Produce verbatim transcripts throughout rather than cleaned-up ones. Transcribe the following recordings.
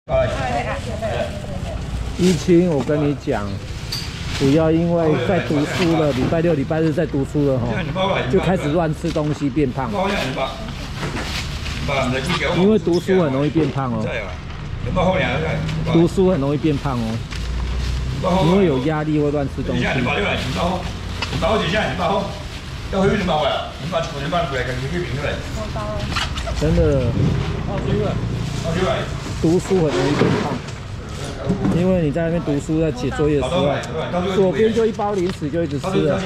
一清，我跟你讲，不要因为在读书了，礼拜六、礼拜日在读书了哈，就开始乱吃东西变胖。因为读书很容易变胖哦。读书很容易变胖哦，因为有压力会乱吃东西。真的，读书很容易变胖。 因为你在那边读书，在写作业的时候，左边就一包零食就一直吃了。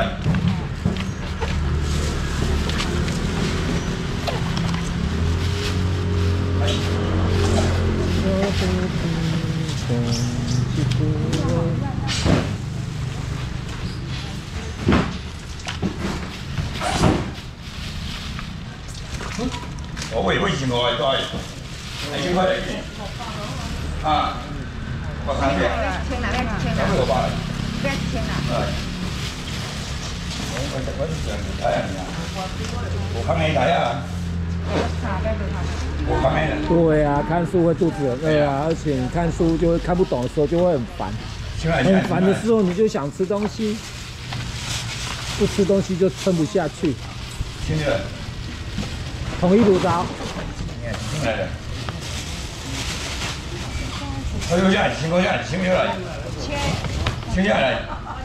我喂喂钱我係係千塊嚟嘅，啊。 我看一遍，千啦，千啦，六百，不要千啦。係，我我我上嚟睇人呀，我看你睇啊。我看你。 对啊，看书会肚子很饿啊，而且你看书就会看不懂的时候就会很烦，很烦的时候你就想吃东西，不吃东西就撑不下去。 听着。 统一炉灶。 进来的。 我有钱，请我钱，请不来，请下来。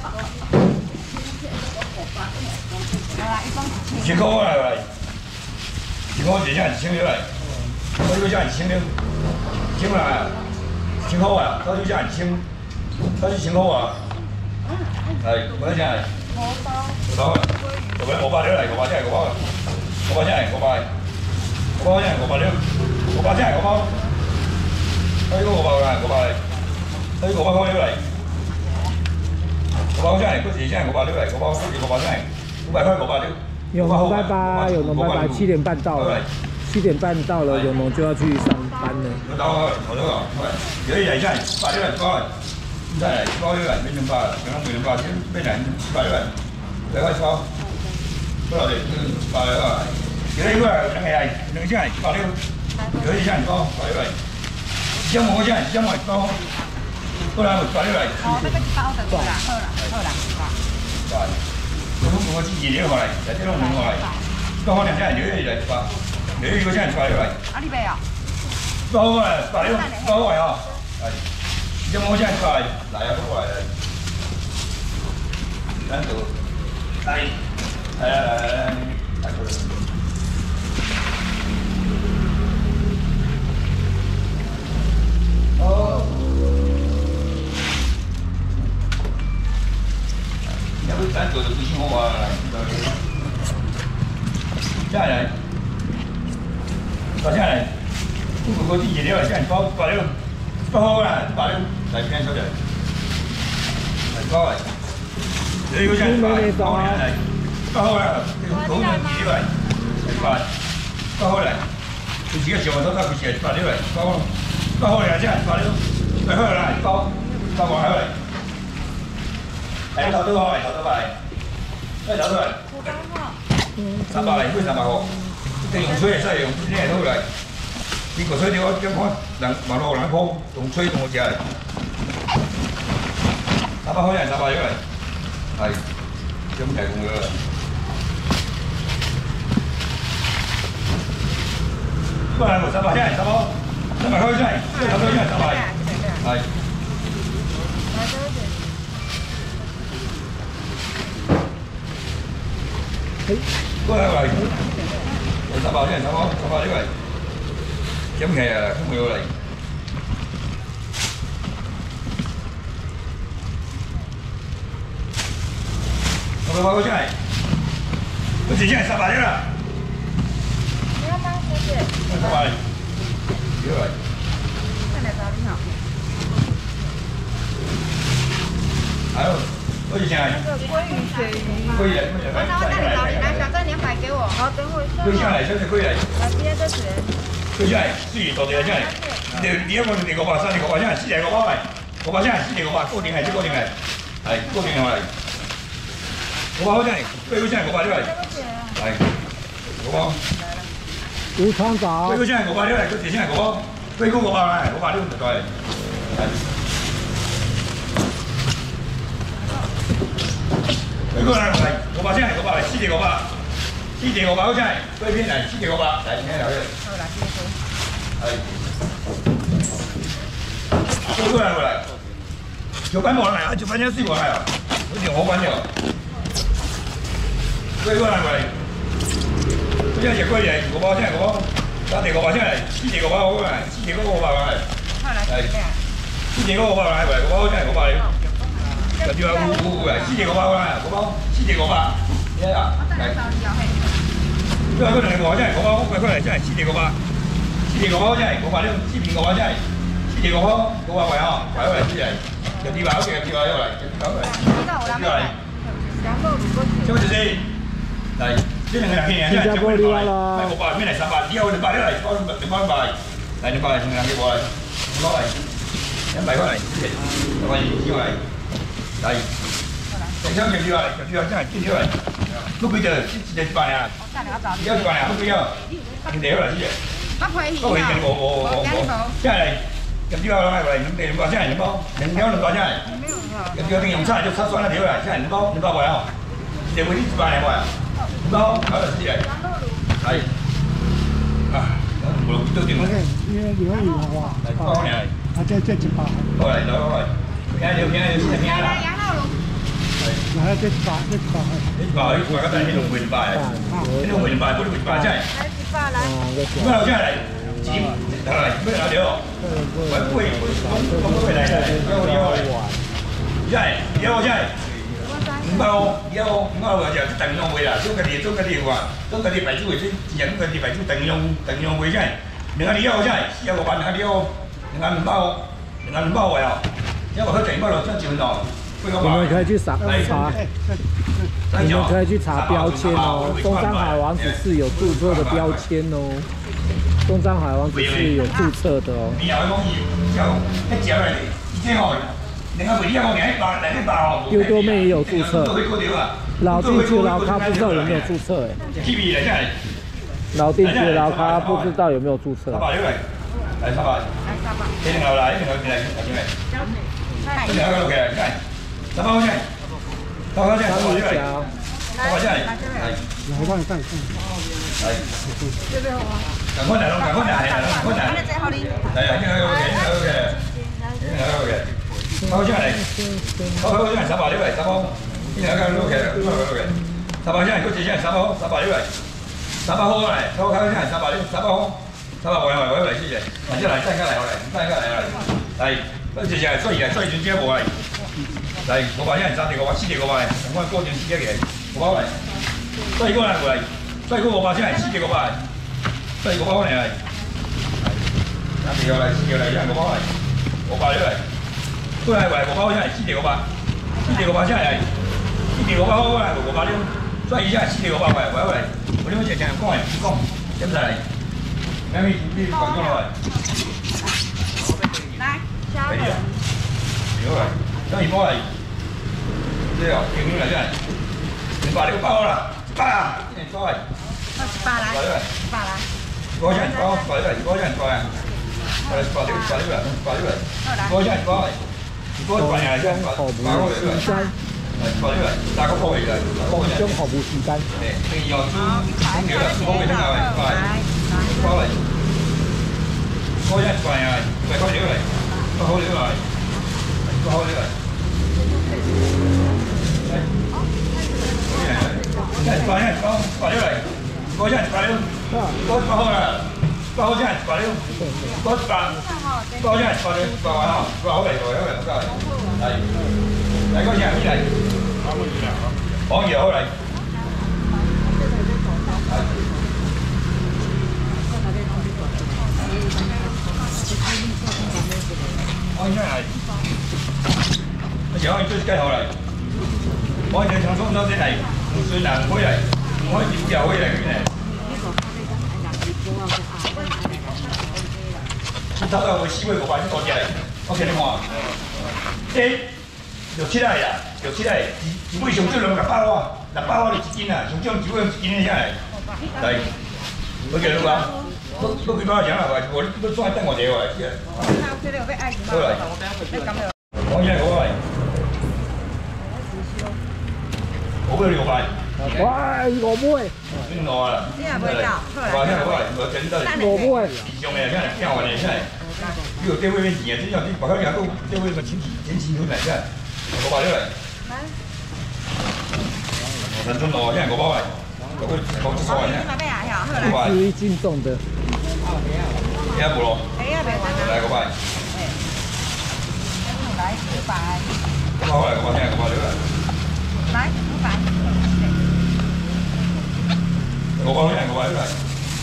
请我来来，请我几钱，请下来。我有钱，请你，请不来，请好啊，他有钱，请，他就请好啊。来，我有钱。五包。五包，五百五百六来，五百钱，五包，五百钱，五百，五百钱，五百六，五百钱，五包。 呢個五百啦，五百，呢個五百塊嚟，五百真係，嗰時真係五百六嚟，五百，嗰時五百真係，五百塊五百六。 永农拜拜，永農拜拜，七點半到了，七點半到了，永農就要去上班了。 我到我我呢個，有啲人真係百六嚟包，真係包咗人俾兩百，兩百兩百先俾人百六人，兩塊包，不落嚟百六啊！有啲嗰個兩係兩千係百六，有啲真係包百六嚟。 一毛錢，一毛包，過來我抓你來。哦，那個一包就對啦，好啦，好啦，好。係，我都我自己攞嚟，有啲攞唔攞嚟。包可能真係兩嘢嚟包，兩嘢嗰真係抓你嚟。啊，你俾啊？包啊，抓你，包嚟啊。係，一毛錢抓嚟，嚟啊，過來嚟。等到，嚟，係啊，嚟嚟嚟，嚟過嚟。 哦，要不咱做就不行好啊，下来，坐下来，不过我自己了，先包包了，包好啦，包了，来边收着，来包来，这个先包，包来，包好啦，这个狗们自己来，包，包好来，就几个小馒头他不写，包了来，包。 包好嚟先，包了，包好啦，包包完好嚟。誒，頭都好嚟，頭都快，誒頭都嚟。三百嚟，杯三百個。你用水係真係用呢係都嚟。呢個水你我將開兩萬六兩鋪，用水同我食嚟。三百開人三百咗嚟，係咁提供咗啦。不然我三百先，三百。 三百塊真係，即係頭都一人三百，係。過來嚟，我三百先，三百，三百呢個，減氣啊，都冇嚟。三百塊真係，我之前係三百啦。你要嗎，小姐？三百。 過來，看來找你好。還有，多少錢啊？那個鮭魚、鱈魚。鮭魚，我拿我那裡找你，拿小張兩百給我。好，等我一下。鮭下來，小姐鮭來。啊，今天這是。鮭下來，四魚到底係真係。你你一個你五百三，你五百真係四廿五百，五百真係四廿五百，固定係，固定係，係固定落嚟。五百好真係，鮭魚真係五百出嚟。係，五百。 吳廠長， 這個現在五百六，這個現在五百。 最高五百来，五百六十块。最高来来，五百先，五百来，四条五百，四条五百好先，对面来，四条五百，来，听下去。好啦，系。最高来过来，就板冇来啊，就板只水冇来啊，好似好板了。最高来过来，这只是贵嚟，五百先，五百。 三條五百先嚟，四條五百好嚟，四條嗰個五百嚟。係。四條嗰個五百嚟，五百好先係五百嚟。跟住話五五嚟，四條五百嚟，五百，四條五百。咩啊？係。因為嗰兩條五百真係五百，貴過嚟真係四條五百。四條五百真係五百呢，四條五百真係四條五百，五百位嗬，位過嚟先嚟。有啲話好嘅，有啲話過嚟，有啲話過嚟。過嚟。收住先。嚟。 这两个人骗人，现在就五百，卖五百，变来三百，以后两百来，包两百两百，来两百来，两个人给我来，两百来，两百块来，谢谢，两百几块来，来，等下几块来，几块，这样几块来，不贵的，一一百呀，要一百呀，不贵要，你得了，谢谢，不贵，不贵，我我我我，这样来，几块来过来，两两百这样两包，两条两百这样，几条定用菜就差算了条来，这样两包两包块哦，一个一百来块。 包，搞得起来，係啊，我都掂。因為如果要嘅話，包嚟，啊即即一百。過嚟，攞過嚟，邊有邊有邊有啦。係，係一百一百。一百一百嗰陣呢度換百，呢度換百，嗰度換百真係。一百啦。咩路真係嚟？剪嚟咩路料？喂，杯杯咁咁多嚟嚟，有有嚟。真係，有真係。 五百哦，以後五百哦就鄧用會啦，中嗰啲中嗰啲話，中嗰啲白豬會先，人嗰啲白豬鄧用鄧用會真係，另外你以後真係，以後個辦下你以後，另外五百哦，另外五百哦又，因為佢整不落真照到， 我們可以去查查，你們可以去查標籤哦，中山海王子是有註冊的標籤哦，中山海王子是有註冊的哦。你又講要一隻嚟，已經好。 丢多妹也有注册，老定居老咖不知道有没有注册哎。老定居老咖不知道有没有注册。来三百，来三百，一定有来，一定有来，一定来。一定有个嘅，嚟，三百块钱，三百块钱，三百块钱，三百块钱，嚟，嚟翻嚟翻嚟，嚟，这边好啊。赶快嚟咯，赶快嚟，趕快嚟。嚟啊，一定有嘅，一定有嘅，一定有嘅。 包出嚟，包包出嚟三百六嚟，三包，呢兩間都嘅，都係嗰嘅。三百出嚟，嗰隻出嚟三包，三百六嚟，三百號嚟，包包出嚟三百六，三百號，三百位位位嚟先嘅，或者嚟真家嚟我嚟，真家嚟我嚟，係，嗰隻就係衰嘅，衰轉之一部嚟，嚟五百一人三條五百，四條五百，同我高轉四一嘅，五百嚟，衰高嚟過嚟，衰高五百先係四條五百，衰五百嚟係，三條嚟，四條嚟，一人五百嚟，五百六嚟。 都係為五百真係四條五百，四條五百真係四條五百好啊，五百了，所以真係四條五百為為嚟，我呢個隻隻講係講，點晒嚟？咩咩咩講咗落嚟？來，加油！屌嚟，真係波嚟，呢個勁嚟真係，五百六包啦，百啊，真係多係，十八啦，十八啦，嗰陣包，百六嚟，嗰陣包啊，百六百六百六嚟，百六嚟，嗰陣包嚟。 嗰個係真係，河湖時間，係大個波嚟嘅，將河湖時間。誒，第二個中中料啦，好嘅，聽下喂，快，快嚟，嗰一塊啊，快快料嚟，快好料嚟，快好料嚟，係，一係快一係快，快料嚟，嗰一係快料，嗰快好啦。 包真係快啲，嗰百包真係快啲，快啊！快好嚟喎，好嚟，好嚟，係，嚟嗰隻係邊嚟？講嘢好嚟，係。講真係，有人追雞好嚟，我哋從中州先嚟，最難開嚟，開始又開嚟嘅。 找到我四位五百隻多隻嚟，我見你看，誒六七嚟啦，六七嚟，一位上少兩六百喎，六百喎你一斤啊，上少一位一斤嘅下嚟，嚟，我見你講， 不不几包钱啦，我我再等我一下，来。好来，我现在过来。我买六百。 哇，五买。 你攞啦。你也買到，好来。我我真的。 五买。 以上的，现在变完的，现在。你有单位面钱啊？这样你白开两个单位个亲戚亲戚回来，现在五百六来。来。三吨罗，现在五百来。我我我这少呢。五百。 属于斤重的。 现在无咯。来五百。来五百。五百来，五百现在五百六来。来五百。五百现在五百六来。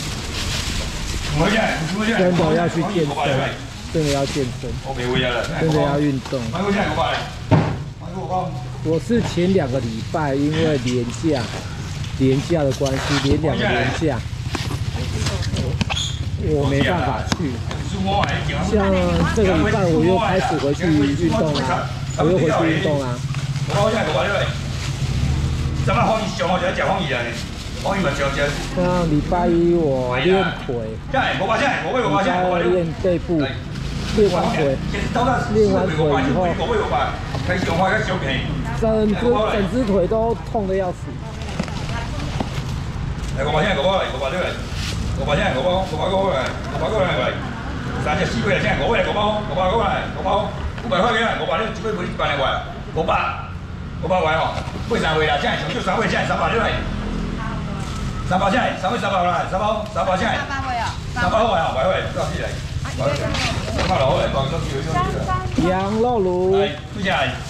真的要去健身，真的要健身，真的要运动。我是前两个礼拜因为连假，连假的关系，连两个连假，我没办法去。像这个礼拜我又开始回去运动啦，我又回去运动啦。像礼拜一我练腿，礼拜二练背部，练完腿，练完腿以后，整只整只腿都痛得要死。 来，五百现在五百来，五百六来，五百现在五百，五百五来，五百五来来，三只四百来，现在五百来，五百五百五来，五百五百块钱，五百六，一百五一百来块，五百五百块哦，八三位啦，现在上少三位，现在三百六来。三百现在，三位三百来，三百三百现在，三百好啊，百块，多少钱来？百六好来，百多几个。 羊肉炉。 来，几只来？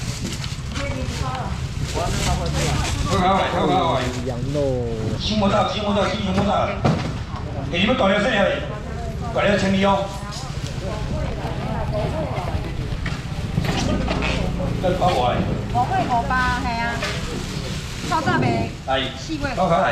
好好来，好好来。 羊肉。 新模道，新模道，新模道。给你们搞条线来，搞条千里哦。这包我来。 五块五八，系啊。超大杯。 来。 四块。 好好来。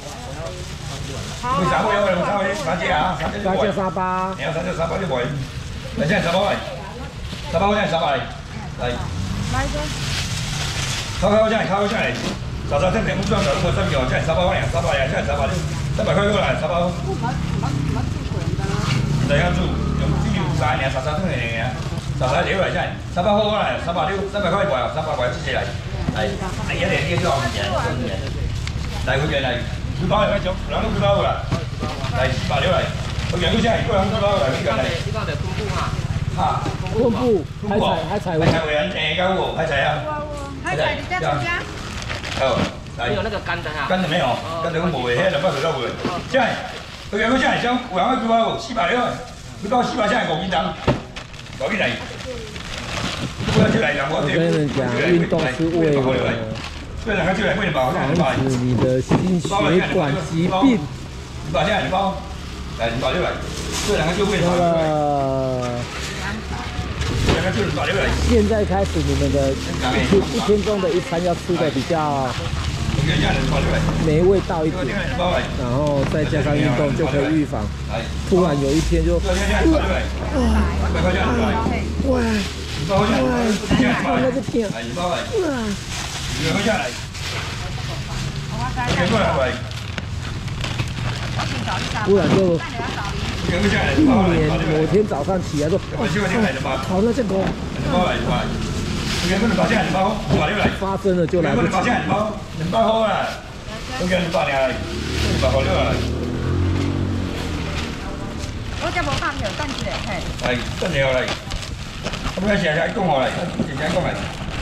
为啥会有人三位三只啊？三只就卖。 三八。 你要三只三百就卖。来，现在三百块，三百块现在三百来。来。 来一个。 烤烤现在烤烤现在，早早正点五转转，如果三秒现在三百块两，三百两现在三百六，三百块过来，三百。怎样做？用只有三年，十三岁年年，十三六来现在，三百块过来，三百六，三百块一百，三百块几来？来，哎呀，你你少年，来回来来。几包来，两两都几包啦，来四百六来，我两个现在一个人几包来，一个来。 呢個就昆布嘛。 哈，昆布，海菜，海菜， 海菜會人誒，夠喎，海菜啊。 海菜你再增加。 哦，來。 有那個乾的哈。 乾的沒有，乾的我冇嘅，迄兩百條都冇。現在，我兩個現在想，我兩個幾包四百六，幾包四百現在五斤重，五斤嚟。我跟人講，運動是為了。防止你的心血管疾病。 你把现在你包，来你把六来，这两个就为什么？两个就是把六来。 现在开始你们的一天一天中的一餐要吃的比较没味道一点，然后再加上运动就可以预防。突然有一天就，哇，哇，哇，那个天，哇。 两个下来，两个来， 不然就一年某天早上起来说，好那这个，发生了就来不及。 两百好啦，我叫两百两，两百好了啦。 我这无拍票，等一下，嘿。 来，等下来，我们先先讲好来，先先讲来。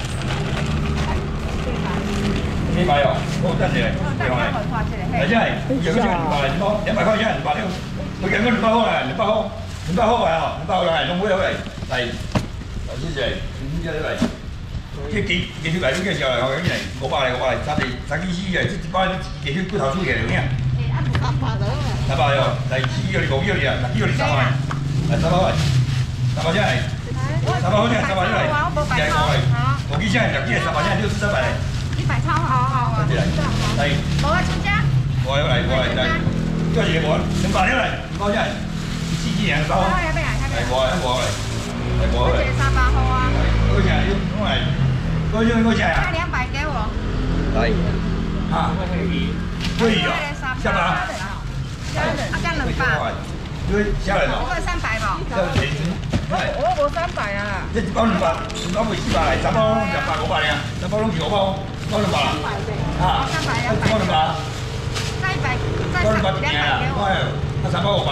你买哦，我等下，对吗？来，现在两个两百，两百块钱，两百六，我两个两百好啦，两百好，两百好买哦，两百好来，弄不了来，来，谢谢，谢谢来。这几几条来，你介绍来，我讲你来，五百来，五百来，三地三几四个，这一百你几条骨头出去了，有影？三百了。三百哟，来四个你五个你啊，六个你三百，来三百块，三百钱来，三百块钱，三百来，来过来，五几钱，六几三百钱，六四三百来。 一百超好好啊！ 来， 无啊，亲家。 我来，我来，来，叫一个我，两百了来，两百钱，四几年收。来，我来，我来，来我来。 三百好啊。 多少钱？我来，多少多少钱啊？ 两百给我。 来，哈，可以，可以啊，下班。 啊，干两百。 因为下来一个三百吧。 我我无三百啊。 这一包两百，一包卖四百来，三包两百五百尔，三包拢是五包，包两百啦。啊， 三百两百。 包两百。 再一百，再包两百两一件啦，哎，那三包五百。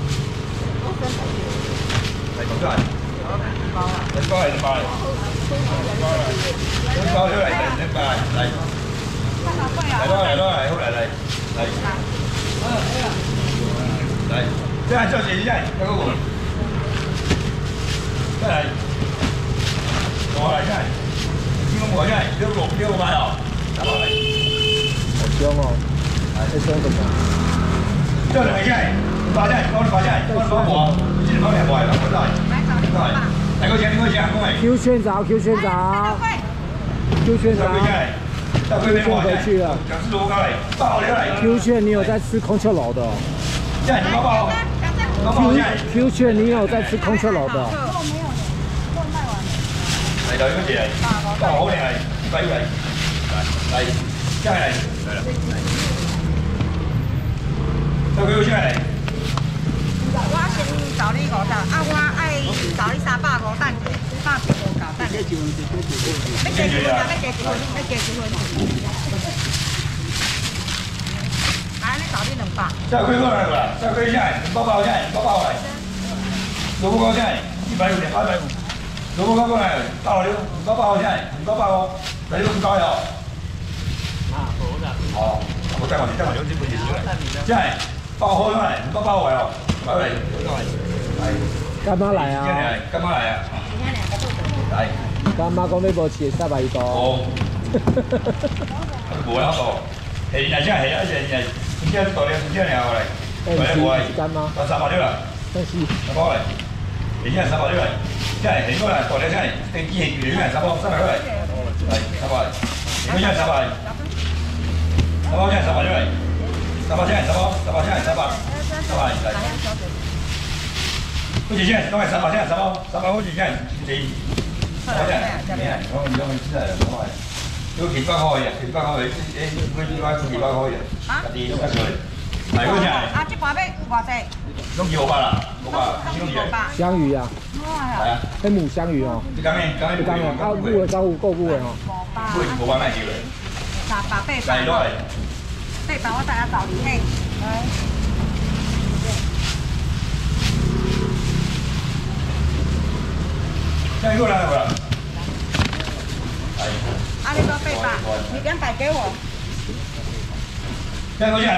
来，多少？两包啊。两包来，两包来。两包来，两包来，来。来多来多来，好来来来。来，这样小姐姐，那个我。再来，我来看，你讲我看，六六六百哦，三百来。 好凶哦！还凶什么？ 这两个钱，八千，包你八千，包你包我，你包两百，包我来。来个钱，你个钱，讲来。 Q 县长 ，Q 县长 ，Q 县长。 Q 县回去了。 两次多高来，爆了来。 Q 县，你有在吃空秋楼的？ 这样，包包。 Q 县，你有在吃空秋楼的？ 来到一个姐，爆好嚟，一百嚟，嚟，真係嚟，嚟啦，到佢好出嚟。 我先找你五十，啊，我愛找你三百五，等者，百幾無夠，等者。要加幾分？要加幾分？要加幾分？啊，你找你兩百。 再虧過來啦，再虧下來，包包下來，包包來，蘿蔔糕下來，一百五兩八百五。萝卜糕过来，八毫六，五包八毫现在，五包八毫，来六十高哟。啊，好的。哦，我再往前，再往前，这不结束了。现在八毫过来，五包八毫来哦，来来，来。 干妈来啊！ 干妈来啊！来。 干妈讲你无饲三百一刀。 哦。无啦无，系那只系啊，只只，今天到了，今天了来。来来， 干妈。 我三百六了。 但是。 三百来，今天三百六来。现在很多人到了现在，登记很远，三百三百块，来三百，你们现在三百，三百现在三百六来，三百现在三百，三百现在三百，三百来，不是现在，当然三百现在三百，三百我就现在几，三百现在，你看，我我们现在三百，有几百块的，几百块的，诶，我几百几百块的，啊，第一个出来，来个现在， 啊，这盘要偌济？ 拢几五百啦，五百，几拢几？ 香鱼啊。 係啊， 迄母香魚哦， 你講咩？講咩？ 你講咩？啊，母嘅招呼夠母嘅吼。 母嘅冇辦法叫嘅。 三百八百。 嚟咯嚟。 八百我等下找你嘿。 再過來過來。係。 啊，你個八百，你兩百給我。 再過嚟。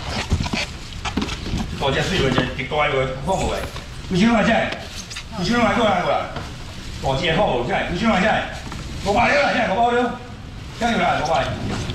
大隻水喎，隻極大喎，放無嚟。幾錢塊錢？幾千塊過來過來，大隻好，真係幾千塊真係，五百了啦，真係五百了，真係啦，五百。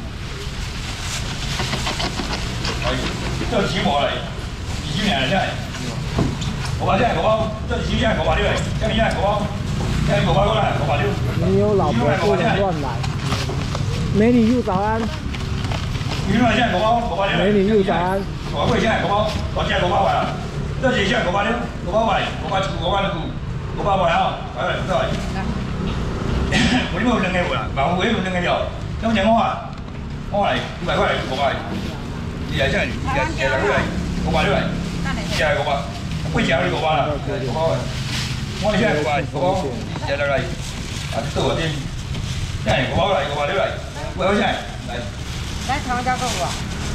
係，這起毛嚟，幾千年真係，五百真係五百，這幾千五百了嚟，這幾千五百，這五百過來，五百了。 你有老婆不能亂來。美女又早安。 幾千塊真係五百，五百了。 美女又早安。 五百塊真係五百，大隻五百塊啦。這幾千五百了，五百塊，五百五百五。五百塊啊！來來，過來。我呢個兩個喎啦，冇我呢個兩個了。咁隻我啊，我嚟五百塊，五百。你係真係，日日嚟嚟，五百嚟，日係五百，貴隻你五百啦，五百。我係真係五百，五百，日嚟嚟，啊多啲，真係五百嚟，五百嚟嚟，五百真係嚟。 來台灣交購喎。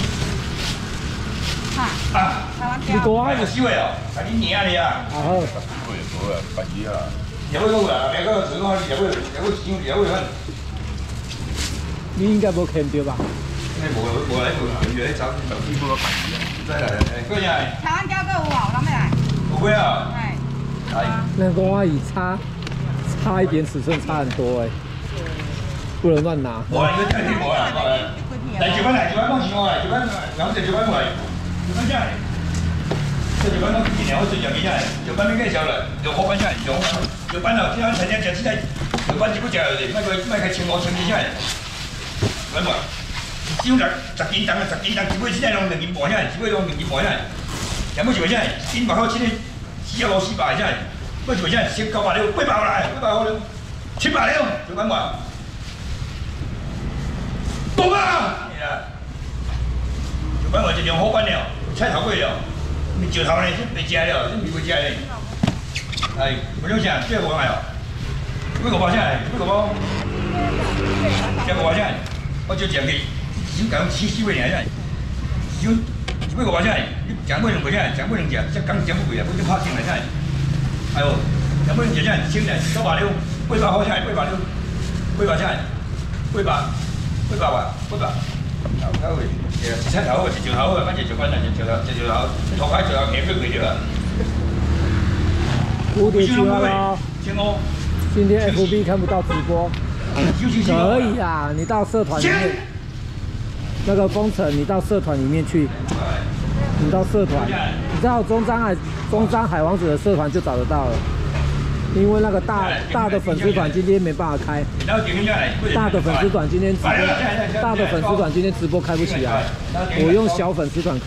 啊！台灣交。 你講啊？個少嘅哦，係啲年啊你啊。 啊好。 百幾啊！入去嗰個啊，別個水開，入去入去錢，入去揾。 你應該冇見到吧？ 應該冇冇嚟冇嚟，要嚟找手機嗰個百幾啊！真係誒，嗰日係。台灣交購有啊，諗咩嚟？冇會啊。係。係。 那個阿姨差差一點尺寸差很多哎，不能亂拿。 冇啊，應該真係冇啊，嚟住翻嚟，住翻幫錢我嚟，住翻兩隻住翻過嚟，住翻真係。這就班到今年我最講嘅真係，就班邊個時候啦，就好班真係，就就班到今晚成日就只係，就班只不過嚟，乜個乜個請我請你真係，揾話，少十十幾檔啊，十幾檔，只不過只係用兩件半真係，只不過用兩件半真係，有冇做真係？先把口錢你四百五四百真係，乜做真係？少九百了，八百來，八百好了，七百了，就揾話，冇啊！就揾話就用好班了，菜頭貴了。 石头呢，这未食了，这未食咧。哎，不用钱，这个我买哦。几个包钱？几个包？这个包钱？我就讲给，先讲七四位年钱，先几个包钱？你讲不能贵钱，讲不能讲，这刚讲不贵啊，我就怕听了钱。哎呦，讲不能讲钱，听了九百六，八百好钱，八百六，八百钱，八百，八百万，八百。头头个，一七头个，一石头个，反正就反正一石头，一石头，头开石头，起过过着啊。 五点七万喽。今天 F B 看不到直播，可以啊，你到社团里面，那个封城，你到社团里面去，你到社团，你知道中山海中山海王子的社团就找得到了，因为那个大大的粉丝团今天没办法开，大的粉丝团今天直播，大的粉丝团今天直播开不起来，我用小粉丝团。